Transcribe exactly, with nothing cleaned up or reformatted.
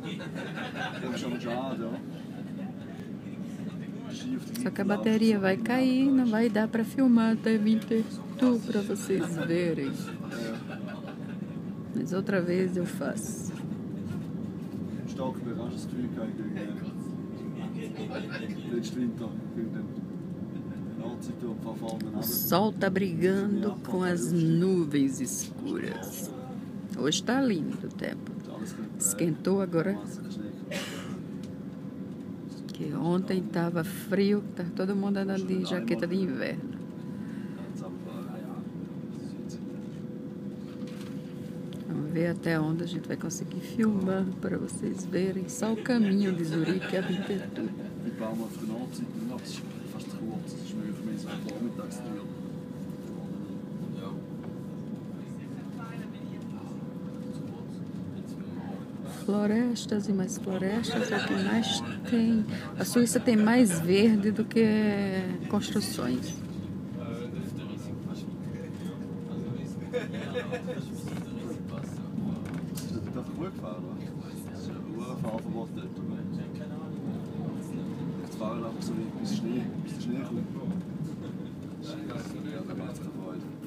Só que a bateria vai cair, não vai dar pra filmar até vinte pra vocês verem. Mas outra vez eu faço. O sol tá brigando com as nuvens escuras. Hoje tá lindo o tempo. Esquentou agora. Que ontem tava frio, tá todo mundo andando de jaqueta de inverno. Vamos ver até onde a gente vai conseguir filmar para vocês verem só o caminho de Zurique a Winterthur. Florestas e mais florestas é o que mais tem. A Suíça tem mais verde do que construções. Het waren ook zo, bis Schnee, bis der Schnee kommt. Das ist ja ganz gefreut.